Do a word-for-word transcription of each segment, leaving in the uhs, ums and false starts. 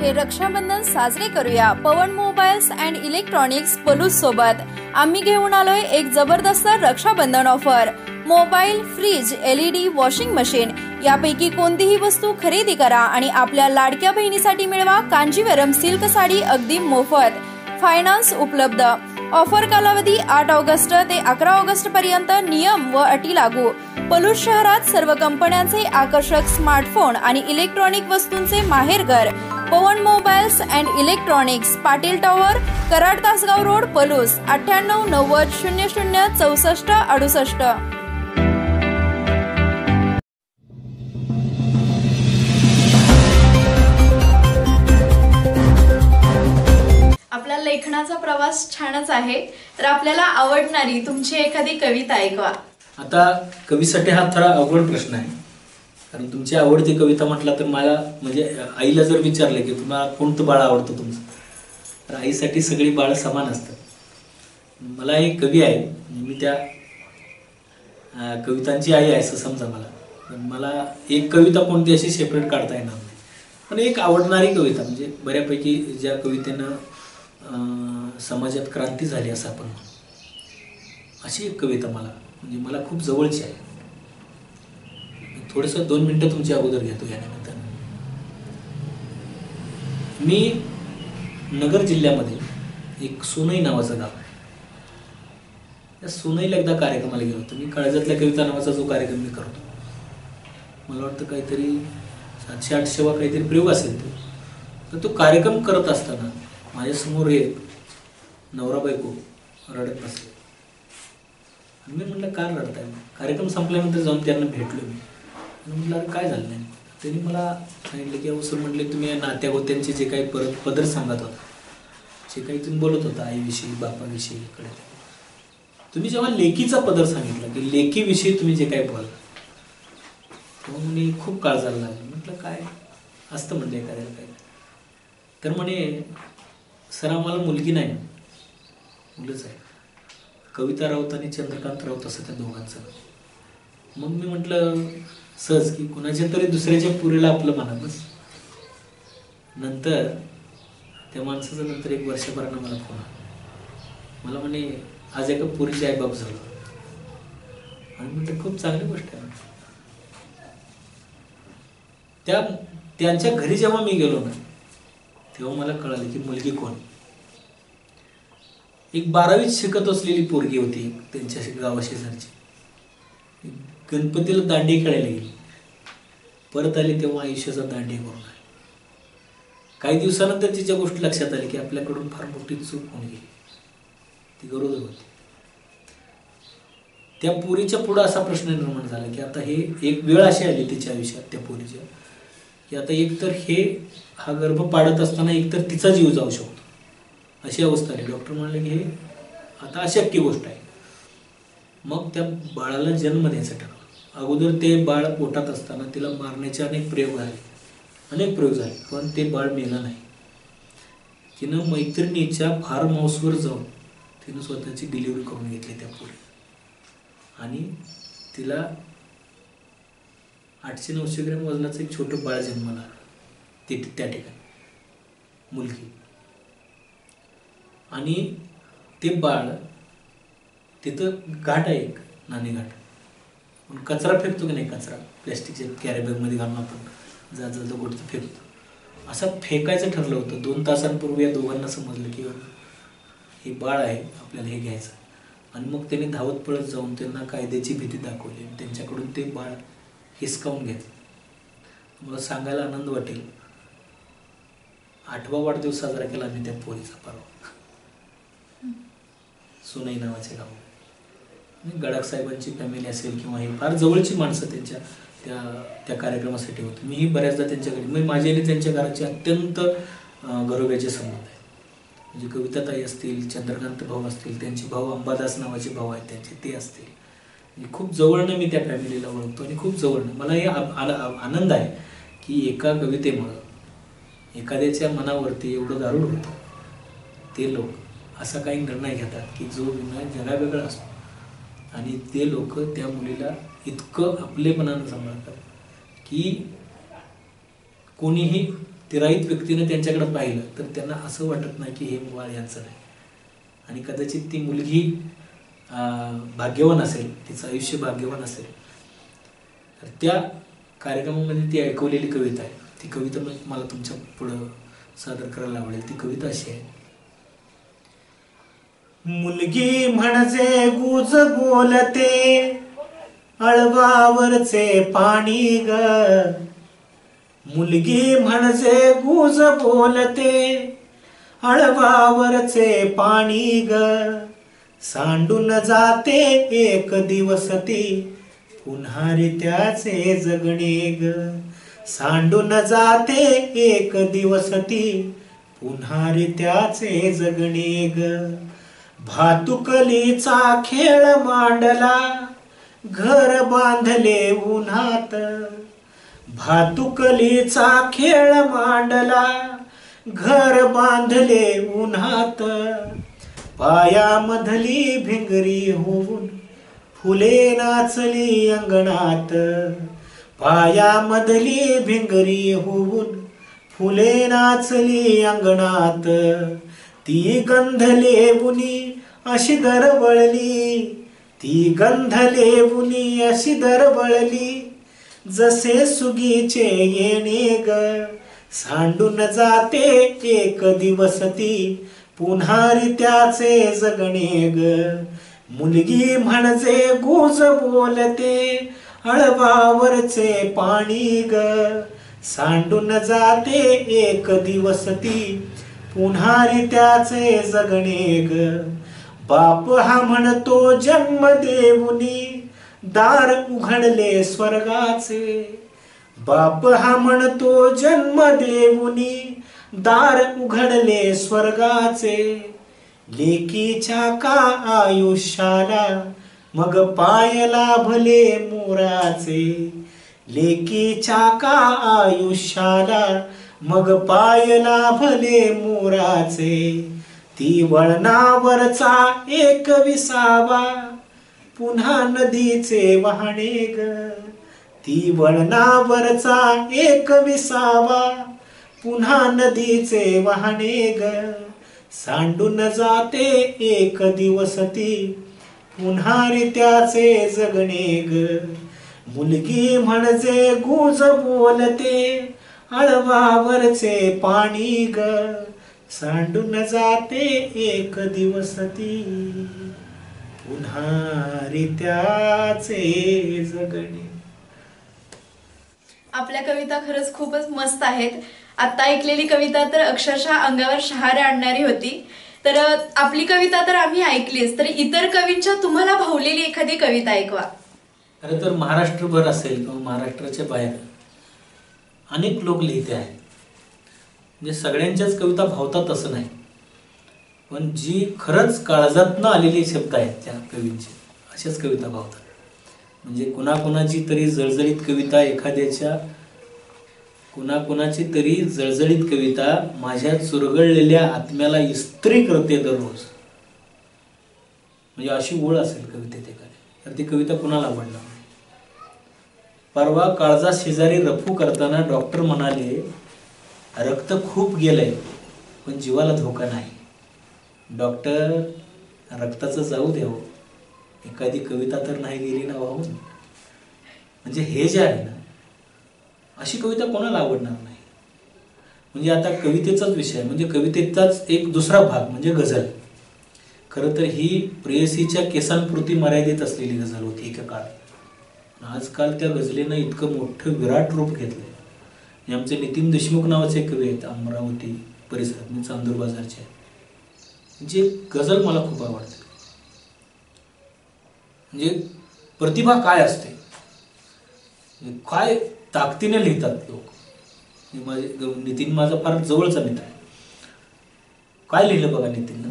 हे रक्षाबंधन साजरे करूया Pawan mobiles and electronics Palus सोबत। आम्ही घेऊन आलोय एक जबरदस्त Rakshabandhan offer. Mobile, fridge, LED, washing machine यापैकी कोणतीही वस्तू खरेदी करा आणि आपल्या लाडक्या बहिणीसाठी मिळवा कांजीवरम सिल्क साडी अगदी मोफत। फायनान्स उपलब्ध। ऑफर कालावधी आठ ऑगस्ट ते अकरा ऑगस्ट पर्यंत। नियम व अटी लागू। पलूस शहरात सर्व कंपन्यांचे आकर्षक स्मार्टफोन आणि इलेक्ट्रॉनिक वस्तूंचे माहेरघर Pawan mobiles and electronics, Patil tower, Karad Tasgaon road, Palus. अठ्ठ्याण्णव नव्वद शून्य शून्य चौसष्ट अडुसष्ट। आपला लेखनाचा प्रवास छानच आहे, तर आपल्याला आवडणारी तुमची एखादी कविता ऐकवा। आता कवीसाठी हा थोडा अवघड प्रश्न आहे, कारण तुमची आवडती कविता म्हटला तर मला म्हणजे आईला जर विचारलं की तुम्हाला कोणतं बाळ आवडतं तुमचं, तर आईसाठी सगळी बाळ समान असतात। मला एक कवी आहे, मी त्या कवितांची आई आहे असं समजा मला, पण मला एक कविता कोणती अशी सेपरेट काढता येणार नाही, पण एक आवडणारी कविता म्हणजे बऱ्यापैकी ज्या कवितेनं समाजात क्रांती झाली असं आपण अशी एक कविता मला म्हणजे मला खूप जवळची आहे। थोडंसं दोन मिनिटं तुमच्या अगोदर घेतो यानंतर। मी नगर जिल्ह्यामध्ये एक सोनई नावाचं गाव आहे, त्या सोनईला एकदा कार्यक्रमाला गेलो होतो मी। काळजातल्या कविता नावाचा जो कार्यक्रम मी करतो, मला वाटतं काहीतरी सातशे आठशे वा काहीतरी प्रयोग असेल तो, तर तो कार्यक्रम करत असताना माझ्यासमोर एक नवरा बायको रडत बसले। मी म्हटलं का रडताय? कार्यक्रम संपल्यानंतर जाऊन त्यांना भेटलो मी आणि म्हटलं अरे काय झालं नाही? त्यांनी मला सांगितलं की अवसर म्हटले तुम्ही या नात्या गोत्यांचे जे काही परत पदर सांगत होता, जे काही तुम्ही बोलत होता आईविषयी बापाविषयी, इकडे तुम्ही जेव्हा लेकीचा पदर सांगितला की लेकीविषयी तुम्ही जे काही बोलला, तेव्हा म्हणे खूप काळजाला लागलं। म्हटलं काय असतं म्हणजे एखाद्याला काय? तर म्हणे सर आम्हाला मुलगी नाही, मुलंच आहे, कविता राऊत आणि चंद्रकांत राऊत असं त्या दोघांचं। मग मी म्हटलं सहज की कुणाच्या तरी दुसऱ्याच्या पुरीला आपलं म्हणा बस। नंतर त्या माणसाचं नंतर एक वर्षभरानं मला फोन आला, मला म्हणे आज एका पुरीचे आई बाप झालं। आणि म्हटलं खूप चांगली गोष्ट आहे। त्या त्यांच्या घरी जेव्हा मी गेलो ना, तेव्हा मला कळालं की मुलगी कोण। एक बारावीत शिकत असलेली पोरगी होती त्यांच्या गावाशेजारची। गणपतीला दांडी खेळायला गेली, परत आली तेव्हा आयुष्याचा दांडी करून आली। काही दिवसानंतर तिच्या गोष्टी लक्षात आली की आपल्याकडून फार मोठी चूक होऊन गेली, ती गरोदर होती। त्या पोरीच्या पुढे असा प्रश्न निर्माण झाला की आता हे एक वेळ अशी आली तिच्या आयुष्यात त्या पोरीच्या की आता एकतर हे हा गर्भ पाडत असताना एकतर तिचा जीव जाऊ शकतो अशी अवस्था आली। डॉक्टर म्हणाले की हे आता अशक्य गोष्ट आहे। मग त्या बाळाला जन्म द्यायचा ठरवलं। अगोदर ते बाळ पोटात असताना तिला मारण्याचे अनेक प्रयोग झाले, अनेक प्रयोग झाले, पण ते बाळ मेलं नाही। तिनं मैत्रिणीच्या फार्म हाऊसवर जाऊन तिनं स्वतःची डिलिव्हरी करून घेतली त्या पोरी, आणि तिला आठशे नऊशे ग्रॅम वजनाचं एक छोटं बाळ जन्माला ते त्या ठिकाणी मुलगी। आणि ते बाळ तिथं घाट आहे एक नाणे घाट, पण कचरा फेकतो की नाही, कचरा प्लॅस्टिकच्या कॅरीबॅगमध्ये घालून आपण जात जात गोष्ट फेकतो, असं फेकायचं ठरलं होतं। दोन तासांपूर्वी या दोघांना समजलं की हे बाळ आहे, आपल्याला हे घ्यायचं। आणि मग त्यांनी धावत पळत जाऊन त्यांना कायद्याची भीती दाखवली, त्यांच्याकडून ते बाळ हिसकावून घेतलं। मला सांगायला आनंद वाटेल, आठवा वाढदिवस साजरा केला आम्ही त्या पोरीचा परवा सोनई नावाच्या गावात। गडाख साहेबांची फॅमिली असेल किंवा हे फार जवळची माणसं त्यांच्या त्या त्या कार्यक्रमासाठी होती। मीही बऱ्याचदा त्यांच्याकडे म्हणजे माझे आणि त्यांच्या घराचे अत्यंत घरोब्याचे संबंध आहेत। म्हणजे कविताताई असतील, चंद्रकांत भाऊ असतील, त्यांचे भाऊ अंबादास नावाचे भाऊ आहेत त्यांचे, ते असतील, म्हणजे खूप जवळनं मी त्या फॅमिलीला ओळखतो आणि खूप जवळनं मला हे आनंद आहे की एका कवितेमुळं एखाद्याच्या मनावरती एवढं दारूड होतं। ते लोक असा काही निर्णय घेतात की जो निर्णय जगावेगळा असतो, आणि ते लोक त्या मुलीला इतकं आपलेपणानं सांभाळतात की कोणीही तिराईत व्यक्तीने त्यांच्याकडे पाहिलं तर त्यांना असं वाटत नाही की हे बाळ यांचं नाही. आणि कदाचित ती मुलगी भाग्यवान असेल, तिचं आयुष्य भाग्यवान असेल. तर त्या कार्यक्रमामध्ये ती ऐकवलेली कविता आहे, ती कविता मला तुमच्या पुढं सादर करायला आवडेल. ती कविता अशी आहे. मुलगी म्हणजे गुज बोलते अळवावरचे पाणी ग. मुलगी म्हणजे गुज बोलते अळवावरचे पाणी ग. सांडून जाते एक दिवस ती पुन्हा रे त्याचे जगणे ग. सांडून जाते एक दिवस ती पुन्हा रे त्याचे जगणे ग. भातुकलीचा खेळ मांडला घर बांधले उन्हात. भातुकलीचा खेळ मांडला घर बांधले उन्हात. पायामधली भिंगरी होऊन फुले नाचली अंगणात. पायामधली भिंगरी होऊन फुले नाचली अंगणात. ती गंधले बुनी अशी दरवळली. ती गंधले बुनी अशी दरवळली जसे सुगीचे येणे ग. सांडून जाते एक दिवस ती पुन्हा रे त्याचे जगणे ग. मुलगी म्हणजे गुज बोलते अळवावरचे पाणी ग. सांडून जाते एक दिवस ती पुन्हा रे त्याचे जगणे ग. बाप हा म्हणतो जन्म देऊनी दार उघडले स्वर्गाचे. बाप हा म्हणतो जन्म देऊनी दार उघडले स्वर्गाचे. लेकीच्या का आयुष्याला मग पाय लाभले मोराचे. लेकीच्या का आयुष्याला मग पाय लाभले मोराचे. ती वळणावरचा एक विसावा पुन्हा नदीचे वाहणे ग. ती वळणावरचा एक विसावा पुन्हा नदीचे वाहणे ग. सांडून जाते एक दिवस ती पुन्हा रे त्याचे जगणे ग. मुलगी म्हणजे गुज बोलते अळवावरचे पाणी ग. सांडून जाते एक दिवस ती पुन्हा रे त्याचे जगणे. आपल्या कविता खरंच खूपच मस्त आहेत. आता ऐकलेली कविता तर अक्षरशः अंगावर शहारे आणणारी होती. तर आपली कविता तर आम्ही ऐकलीच, तर इतर कवींच्या तुम्हाला भावलेली एखादी कविता ऐकवा. खरं तर महाराष्ट्रभर असेल किंवा महाराष्ट्राच्या बाहेर अनेक लोक लिहिते आहेत. म्हणजे सगळ्यांच्याच कविता भावतात असं नाही, पण जी खरंच काळजातनं आलेली शब्द आहेत त्या कवींचे अशाच कविता भावतात. म्हणजे कुणाकुणाची तरी जळजळीत कविता एखाद्याच्या कुणाकुणाची तरी जळजळीत कविता माझ्या चुरगळलेल्या आत्म्याला इस्त्री करते दररोज. म्हणजे अशी ओळ असेल कवितेत एखादी, तर ती कविता कुणाला आवडणार नाही. परवा काळजा शेजारी रफू करताना डॉक्टर म्हणाले रक्त खूप गेलंय पण जीवाला धोका नाही. डॉक्टर रक्ताचं जाऊ द्यावं, एखादी कविता तर नाही गेली ना वाहून. म्हणजे हे जे आहे ना, अशी कविता कोणाला आवडणार नाही. म्हणजे आता कवितेचाच विषय म्हणजे कवितेचाच एक दुसरा भाग म्हणजे गझल. खरं तर ही प्रेयसीच्या केसांपुरती मर्यादित असलेली गझल होती एका काळात. आजकाल त्या गझलेनं इतकं मोठं विराट रूप घेतलंय. आमचे नितीन देशमुख नावाचे कवी आहेत अमरावती परिसरात, मी चांदूर बाजारचे. जे गझल मला खूप आवडते. म्हणजे प्रतिभा काय असते, काय ताकदीने लिहितात लोक. माझे नितीन माझा फार जवळचा मित्र आहे. काय लिहिलं बघा नितीननं.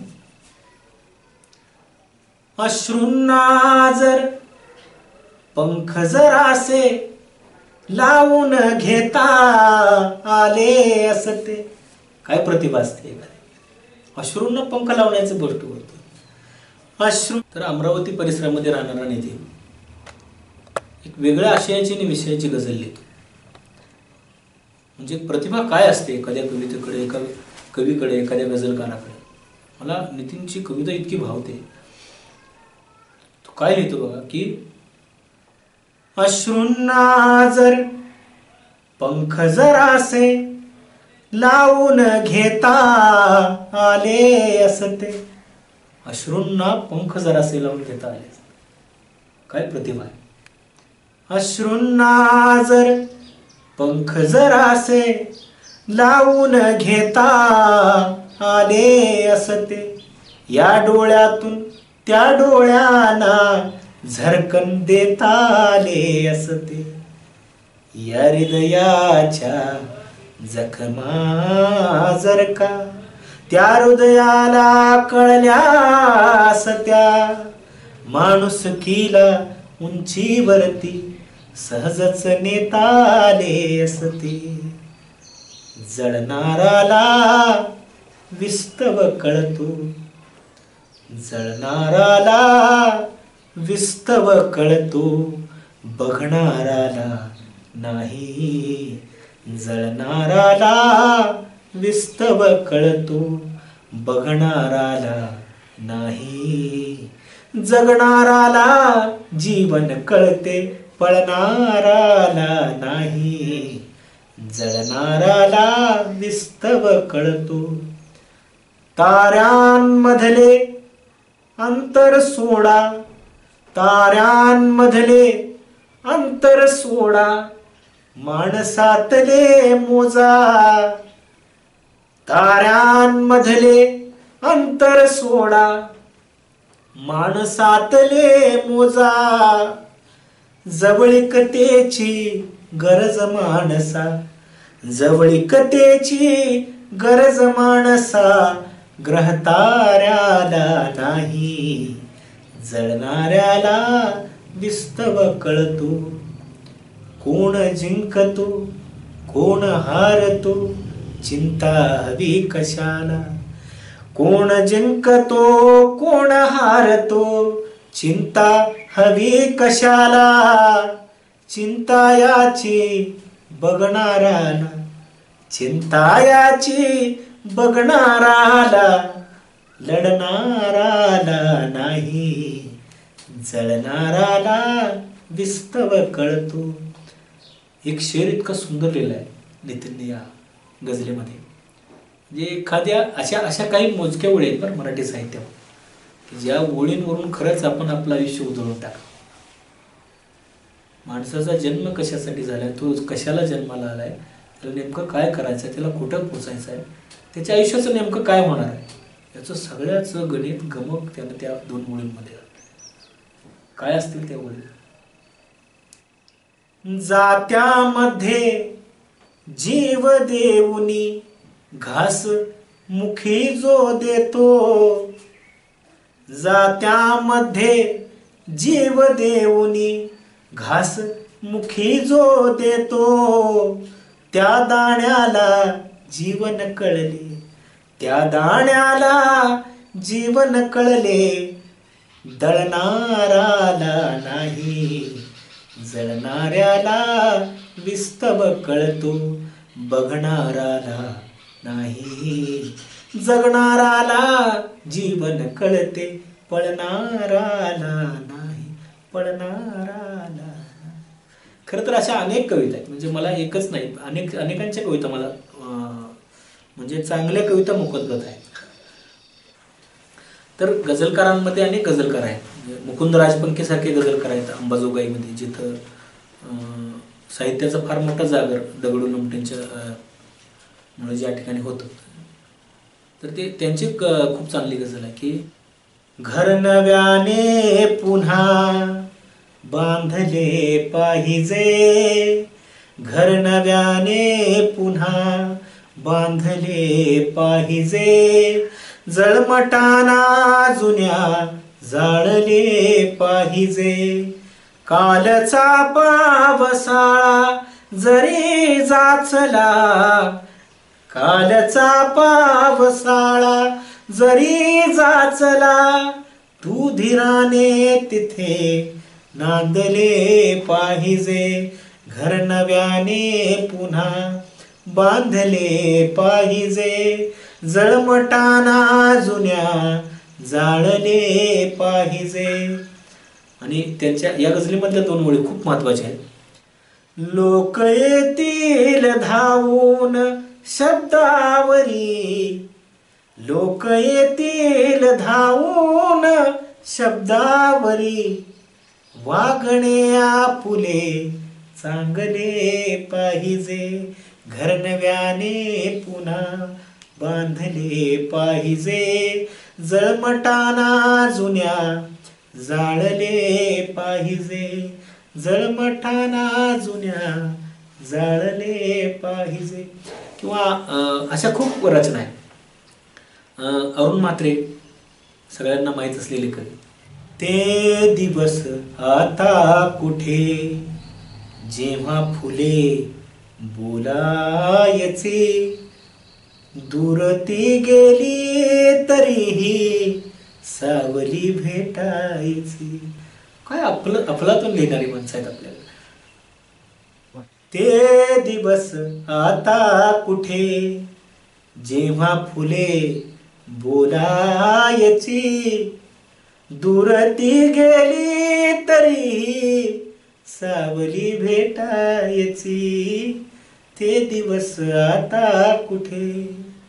अश्रूंना जर पंख जरासे लावून घेता आले असते. काय प्रतिभा असते एखादी, अश्रूंना पंख लावण्याची गोष्ट बोलतो. अश्रू तर अमरावती परिसरामध्ये राहणारा नितीन एक वेगळ्या आशयाची आणि विषयाची गझल लिहितो. म्हणजे प्रतिभा काय असते एखाद्या कवितेकडे, एका कवीकडे, एखाद्या गझलकाराकडे. मला नितीनची कविता इतकी भावते. तो काय लिहितो बघा की अश्रूंना जर पंख जरासे लावून घेता आले असते. अश्रूंना पंख जरासे लावून घेता आले. काय प्रतिभा आहे. अश्रूंना जर पंख जरासे लावून घेता आले असते. या डोळ्यातून त्या डोळ्यांना झरकन देता आले असते. या हृदयाच्या जखमा जर का त्या हृदयाला कळल्या असत्या, माणुसकीला उंचीवरती सहजच नेता आले असते. जळणाराला विस्तव कळतो, जळणाराला विस्तव कळतो, बघणाराला नाही. जळणाराला विस्तव कळतो, बघणाराला नाही. जगणाराला जीवन कळते, पळणाराला नाही. जळणाराला विस्तव कळतो. ताऱ्यांमधले अंतर सोडा, ताऱ्यांमधले अंतर सोडा, माणसातले मोजा. ताऱ्यांमधले अंतर सोडा, माणसातले मोजा. जवळीकतेची गरज माणसा, जवळीकतेची गरज माणसा, ग्रहताऱ्याला नाही. जळणाऱ्याला विस्तव कळतो. कोण जिंकतो कोण हारतो, चिंता हवी कशाला. कोण जिंकतो कोण हारतो, चिंता हवी कशाला. चिंता याची बघणाराला, चिंता याची बघणाराला, लढणाराला नाही. जळणाराला विस्तव कळतो. एक शेर इतका सुंदर लिहिला आहे नितीनने या गझलेमध्ये. म्हणजे एखाद्या अशा अशा काही मोजक्या ओळी आहेत बरं मराठी साहित्यावर की ज्या ओळींवरून खरंच आपण आपलं आयुष्य उजळून टाकलं. माणसाचा जन्म कशासाठी झालाय, तो कशाला जन्माला आलाय, त्याला नेमकं काय करायचं आहे, त्याला कुठं पोचायचं आहे, त्याच्या आयुष्याचं नेमकं काय होणार आहे, याचं सगळ्याच गणित गमक त्यानं त्या दोन ओळींमध्ये. काय असतील त्या ओळी. जात्यामध्ये जीव देऊनी घास मुखी जो देतो. जात्यामध्ये जीव देऊनी घास मुखी जो देतो. त्या दाण्याला जीवन कळले, त्या दाण्याला जीवन कळले, दळणाराला नाही. जळणाऱ्याला विस्तव कळतो, बघणाराला नाही. जगणाराला जीवन कळते, पळणाराला नाही, पळणाराला. खरं तर अशा अनेक कविता आहेत. म्हणजे मला एकच नाही, अनेक अनेकांच्या कविता मला म्हणजे चांगल्या कविता मुखोद्गत आहेत. तर गझलकारांमध्ये अनेक गझलकार आहेत. मुकुंद राजपंके सारखे गझलकार आहेत अंबाजोगाईमध्ये, जिथं साहित्याचा फार मोठा जागर दगडू नमटेंच्या मुळे ज्या ठिकाणी होतं. तर ते त्यांची खूप चांगली गझल आहे की घर नव्याने पुन्हा बांधले पाहिजे, घर नव्याने पुन्हा बांधले पाहिजे. जळमटाना जुन्या जाळले पाहिजे. कालचा पावसाळा जरी जाचला, कालचा पावसाळा जरी जाचला, तू धीराने तिथे नांदले पाहिजे. घर नव्याने पुन्हा बांधले पाहिजे, जळमटाना जुन्या जाळले पाहिजे. आणि त्यांच्या या गझलीमधल्या दोन ओळी खूप महत्वाच्या आहेत. लोक येतील धावून शब्दावरी, लोक येतील धावून शब्दावरी, वागणे आपुले चांगले पाहिजे, घर नव्याने पुन्हा बांधले पाहिजे, जळमटाना जुन्या जाळले पाहिजे, जळमटाना जुन्या जाळले पाहिजे. किंवा अशा खूप रचना आहेत. अरुण म्हात्रे सगळ्यांना माहीत असलेले कवी. ते दिवस आता कुठे, जेव्हा फुले बोलायचे, दूर ती गेली तरीही सावली भेटायची. काय आपलं अफलातून लिहिणारी माणसं आहेत आपल्याला. ते दिवस आता कुठे, जेव्हा फुले बोलायची, दूर ती गेली तरी सावली भेटायची. ते दिवस आता कुठे,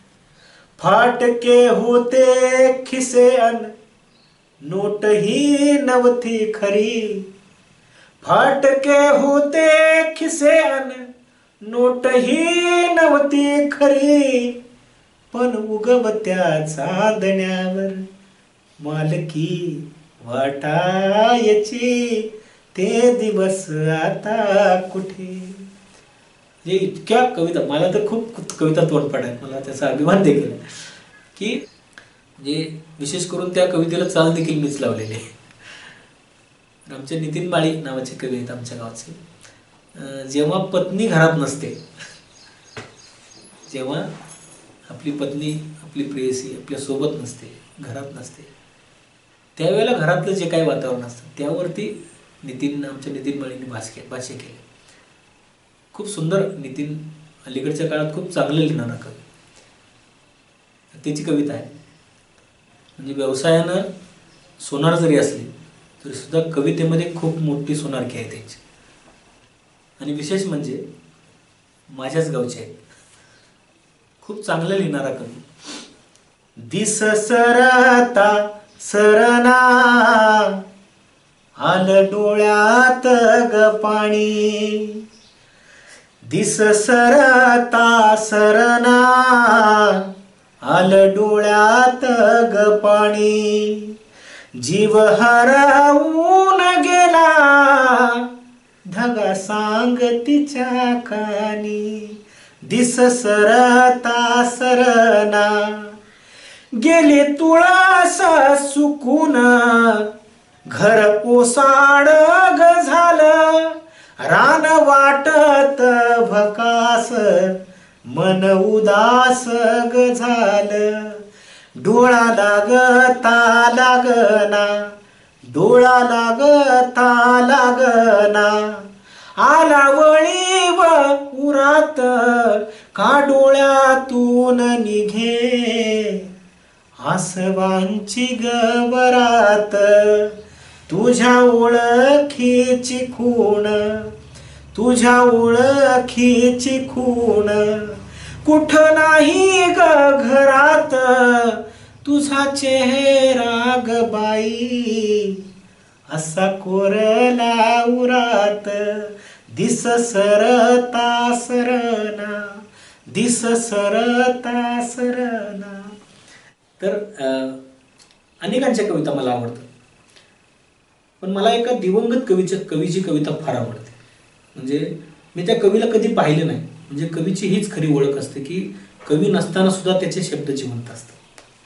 फाटके होते खिसे अन नोट ही नव्हती खरी, फाटके होते खिसे अन नोट ही नव्हती खरी, पण उगवत्या चांदण्यावर मालकी वाटायची. ते दिवस आता कुठे. जे इतक्या कविता, मला तर खूप कविता तोंडपाठ आहेत, मला त्याचा अभिमान देखील आहे की जे विशेष करून त्या कवितेला चाल देखील मीच लावलेली आहे. आमचे नितीन माळी नावाचे कवी आहेत आमच्या गावचे. जेव्हा पत्नी घरात नसते, जेव्हा आपली पत्नी आपली प्रेयसी आपल्या सोबत नसते, घरात नसते, त्यावेळेला घरातलं जे काही वातावरण असतं त्यावरती नितीन आमच्या नितीन माळींनी भाष्य भाष्य केले. खूप सुंदर. नितीन अलीकडच्या काळात खूप चांगलं लिहिणारा कवी. त्याची कविता आहे, म्हणजे व्यवसायानं सोनार जरी असली तरी सुद्धा कवितेमध्ये खूप मोठी सोनारकी आहे त्यांची. आणि विशेष म्हणजे माझ्याच गावचे आहेत, खूप चांगलं लिहिणारा कवी. दिस सरता सरना आलं डोळ्यात ग पाणी, दिस सरता सरना आलं डोळ्यात ग पाणी, जीव हरवून गेला धगा सांगतीच्या कानी. दिस सरता सरना गेली तुळस सुकून, घर पोसाड ग झालं, रान वाटत भकास मन उदास ग झालं. डोळा लागता लागना, डोळा लागता लागना, आला वळीव उरात का डोळ्यातून निघे, आसवांची गवरात तुझ्या ओळखीची खूण, तुझ्या ओळखीची खूण, कुठ नाही ग घरात तुझा चेहरा ग बाई, असा कोरला उरात. दिस सरता सरना, दिस सरता सरना. तर अनेकांच्या कविता मला आवडतात, पण मला एका दिवंगत कवीच्या कवीची कविता फार आवडते. म्हणजे मी त्या कवीला कधी पाहिलं नाही. म्हणजे कवीची हीच खरी ओळख असते की कवी नसताना सुद्धा त्याचे शब्द जिवंत असतात.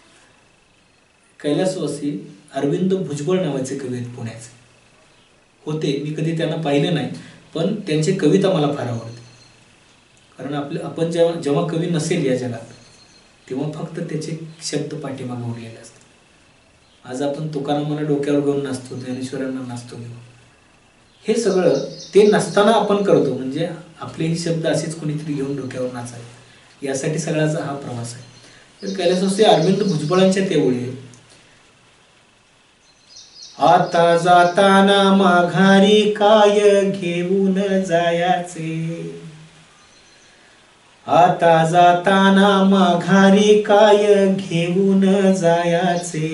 कैलासवासी अरविंद भुजबळ नावाचे कवी आहेत पुण्याचे होते. मी कधी त्यांना पाहिलं नाही, पण त्यांची कविता मला फार आवडते. कारण आपलं आपण जेव्हा जेव्हा कवी नसेल या जगात तेव्हा फक्त त्याचे शब्द पाठीमागे उरलेले असतात. आज आपण तुकारामाला डोक्यावर घेऊन नाचतो, ज्ञानेश्वरांना नाचतो घेऊन. हे सगळं ते नसताना आपण करतो, म्हणजे आपलेही शब्द असेच कोणीतरी घेऊन डोक्यावर नाचावे यासाठी सगळ्याचा हा प्रवास आहे. तर कैलासवासी अरविंद भुजबळांच्या त्या ओळी आहे, आता जाताना माघारी काय घेऊन जायाचे, आता जाताना माघारी काय घेऊन जायाचे,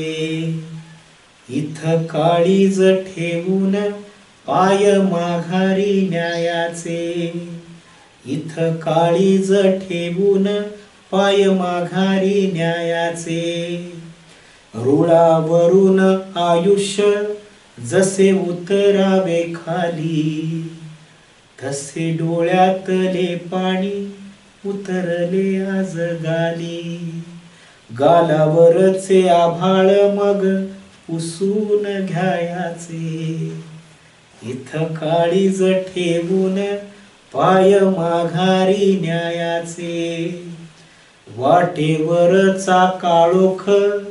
इथं काळीज ठेवून पाय माघारी न्यायाचे, इथं काळीज ठेवून पाय माघारी न्यायाचे, रुळावरून आयुष्य जसे उतरावे खाली, तसे डोळ्यातले पाणी उतरले आज गाली, गालावरचे आभाळ मग पुसून घ्यायाचे, इथं काळीज ठेवून पाय माघारी न्यायाचे, वाटेवरचा काळोख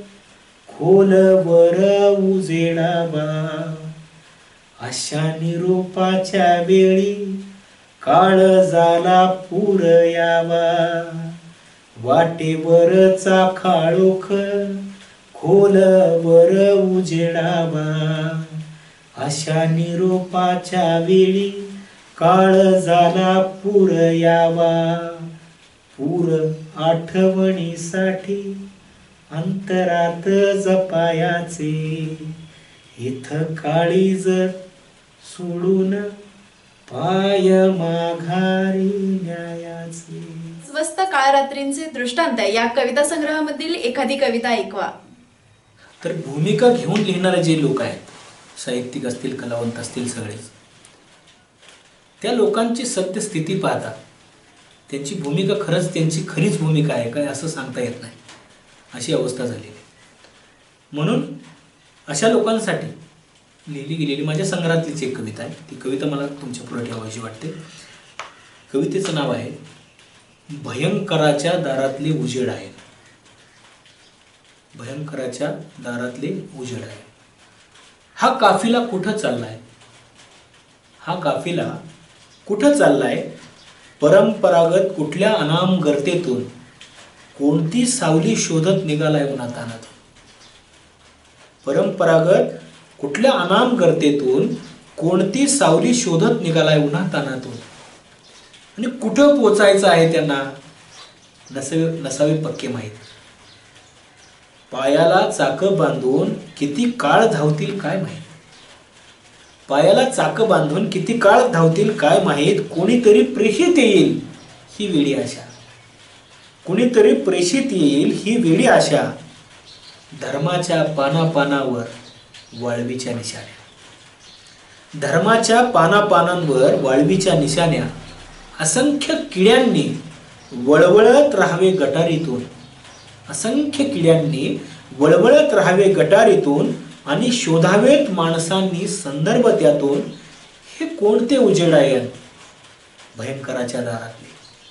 खोलवर उजेडावा, अशा निरोपाच्या वेळी काळजाला पूर यावा, वाटेवरचा काळोख खोलवर उजेडावा, अशा निरोपाच्या वेळी काळजाला पूर यावा, पूर आठवणीसाठी अंतरात जपायाचे, इथं काळीज सोडून पाय माघारी न्यायाचे. स्वस्त काळरात्रींचे दृष्टांत या कविता संग्रहामधील एखादी कविता ऐकवा. तर भूमिका घेऊन लिहिणारे जे लोक आहेत, साहित्यिक असतील, कलावंत असतील, सगळेच त्या लोकांची सत्यस्थिती पाहता त्यांची भूमिका खरंच त्यांची खरीच भूमिका आहे काय असं सांगता येत नाही, अशी अवस्था झालेली आहे. म्हणून अशा लोकांसाठी लिहिली गेलेली माझ्या संग्रहातलीच एक कविता आहे. ती कविता मला तुमच्या पुढे ठेवायची वाटते. कवितेचं नाव आहे भयंकराच्या दारातले उजेड आहे. भयंकराच्या दारातले उजेड आहे. हा काफिला कुठं चाललाय, हा काफिला कुठं चाललाय, परंपरागत कुठल्या अनाम गर्तेतून कोणती सावली शोधत निघालाय उन्हातानात. परंपरागत कुठल्या अनाम गर्तेतून कोणती सावली शोधत निघालाय उन्हातानातून, आणि कुठं पोचायचं आहे त्यांना नसावे नसावे पक्के माहीत. पायाला चाक बांधून किती काळ धावतील काय माहीत, पायाला चाक बांधून किती काळ धावतील काय माहीत. कोणीतरी प्रेषित येईल ही वेळी आशा, कोणीतरी प्रेषित येईल ही वेळी आशा. धर्माच्या पानापानावर वाळवीच्या निशाण्या, धर्माच्या पानापानांवर वाळवीच्या निशाण्या. असंख्य किड्यांनी वळवळत राहावे गटारीतून, असंख्य किड्यांनी वळवळत राहावे गटारीतून, आणि शोधावेत माणसांनी संदर्भ त्यातून. हे कोणते उजेडायन भयंकराच्या दारातले,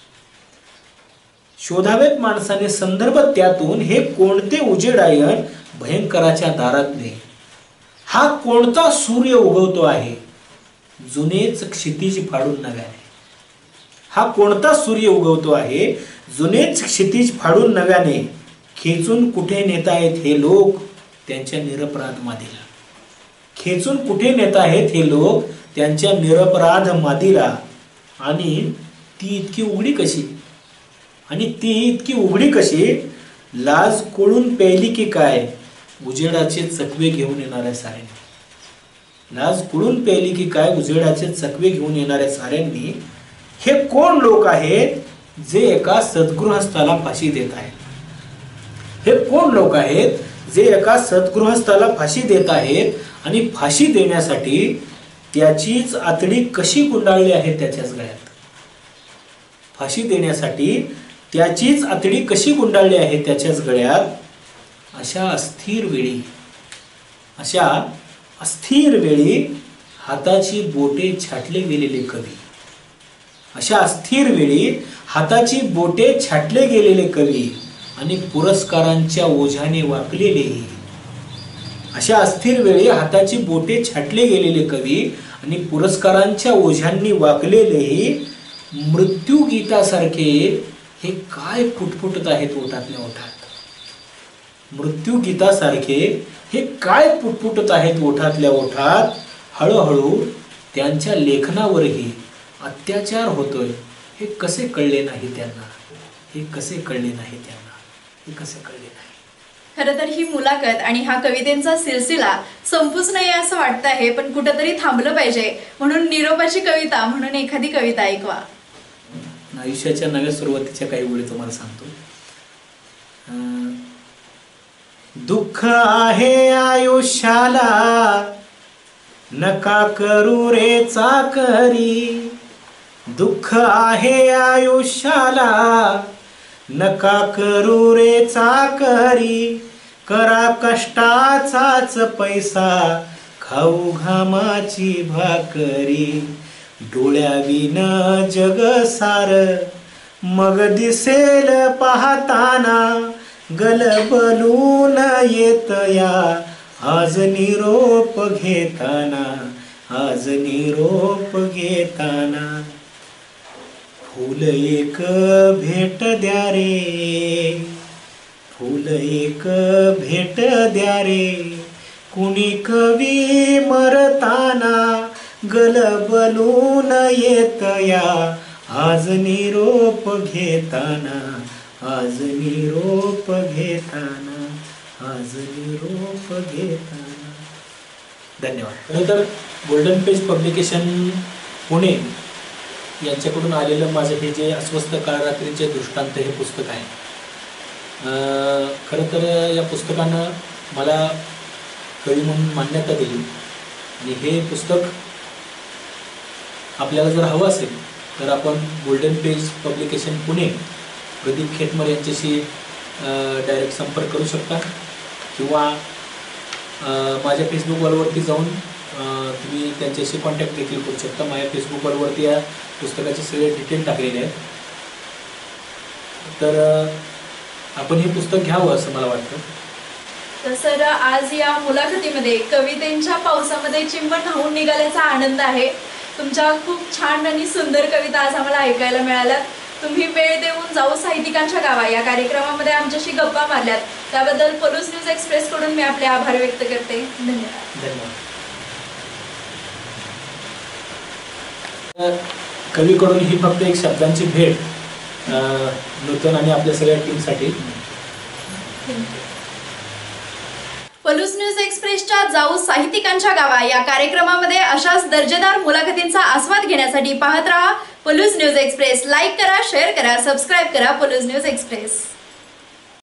शोधावेत माणसाने संदर्भ त्यातून. हे कोणते उजेडायन भयंकराच्या दारातले. हा कोणता सूर्य उगवतो आहे जुनेच क्षितिज फाडून नव्याने, हा कोणता सूर्य उगवतो आहे जुनेच क्षितिज फाडून नव्याने. खेचून कुठे नेतायत हे लोक त्यांच्या निरपराध मादीला, खेचून कुठे नेत आहेत हे लोक त्यांच्या निरपराध मादीला. आणि ती इतकी उघडी कशी, आणि ती इतकी उघडी कशी, लाज कोळून प्यायली की काय उजेडाचे चकवे घेऊन येणाऱ्या साऱ्यांनी. लाज कोळून प्यायली की काय उजेडाचे चकवे घेऊन येणाऱ्या साऱ्यांनी. हे कोण लोक आहेत जे एका सद्गृहस्थाला फाशी देत आहेत, हे कोण लोक आहेत जे एका सद्गृहस्थाला फाशी देत आहेत, आणि फाशी देण्यासाठी त्याचीच आतडी कशी गुंडाळली आहे त्याच्याच गळ्यात. फाशी देण्यासाठी त्याचीच आतडी कशी गुंडाळली आहे त्याच्याच गळ्यात. अशा अस्थिर वेळी, अशा अस्थिर वेळी हाताची बोटे छाटले गेलेले कवी, अशा अस्थिर वेळी हाताची बोटे छाटले गेलेले कवी, आणि पुरस्कारांच्या ओझ्याने वाकलेले. अशा अस्थिर वेळी हाताची बोटे छाटले गेलेले कवी आणि पुरस्कारांच्या ओझ्यांनी वाकलेले मृत्यूगीतासारखे हे काय फुटफुटत आहेत ओठातल्या ओठात. मृत्यूगीतासारखे हे काय फुटफुटत आहेत ओठातल्या ओठात. हळूहळू त्यांच्या लेखनावरही अत्याचार होतोय. हे कसे कळले नाही त्यांना, हे कसे कळले नाही त्यांना, हे कसे कळले नाही. खरं तर ही मुलाखत आणि हा कवितेचा सिलसिला संपूच नाही असं वाटत आहे, पण कुठेतरी थांबलं पाहिजे. म्हणून निरोपाची कविता म्हणून एखादी कविता ऐकवा. आयुष्याच्या नव्या सुरुवातीच्या काही ओळी तुम्हाला सांगतो. दुःख आहे आयुष्याला नका करू रे चाकरी. दुःख आहे आयुष्याला नका करू रे चाकरी. करा कष्टाचाच पैसा खाऊ घामाची भाकरी. डोळ्याविन जग सार मग दिसेल पाहताना. गलबलून येत या आज निरोप घेताना, आज निरोप घेताना. फूल एक भेट द्या रे, फूल एक भेट द्या रे. कुणी कवी मरताना गलबलून येत या आज निरोप घेताना, आज निरोप घेताना, आज निरोप घेताना. धन्यवाद. खरं तर गोल्डन पेज पब्लिकेशन पुणे यांच्याकडून आलेलं माझं हे जे अस्वस्थ काळरात्रीचे दृष्टांत हे पुस्तक आहे. खरं तर या पुस्तकानं मला कवी म्हणून मान्यता दिली आणि हे पुस्तक आपल्याला जर हवं असेल तर आपण golden page publication Pune Pradeep Khetmar यांच्याशी डायरेक्ट संपर्क करू शकता किंवा माझ्या फेसबुक वॉलवरती जाऊन तुम्ही त्यांच्याशी कॉन्टॅक्ट देखील करू शकता. माझ्या फेसबुक वॉलवरती या पुस्तकाचे सगळे डिटेल टाकलेले आहेत. तर आपण हे पुस्तक घ्यावं असं मला वाटतं. तर सर, आज या मुलाखतीमध्ये कवितेच्या पावसामध्ये चिंब न्हाऊन निघाल्याचा आनंद आहे. तुमच्या खूप छान आणि सुंदर कविता आज आम्हाला ऐकायला मिळाल्यात. तुम्ही वेळ देऊन जाऊ साहित्यिकांच्या गावा या कार्यक्रमामध्ये आमच्याशी गप्पा मारल्यात त्याबद्दल पलूस न्यूज एक्सप्रेस कडून मी आपले आभार व्यक्त करते. धन्यवाद. धन्यवाद. कवीकडून ही फक्त एक शब्दांची भेट नूतन आणि आपल्या सगळ्या टीमसाठी. पलूस न्यूज एक्सप्रेसच्या जाऊ साहित्यिकांच्या गावा या कार्यक्रमामध्ये अशाच दर्जेदार मुलाखतींचा आस्वाद घेण्यासाठी पाहत रहा पलूस न्यूज एक्सप्रेस. लाईक करा, शेअर करा, सबस्क्राईब करा पलूस न्यूज एक्सप्रेस.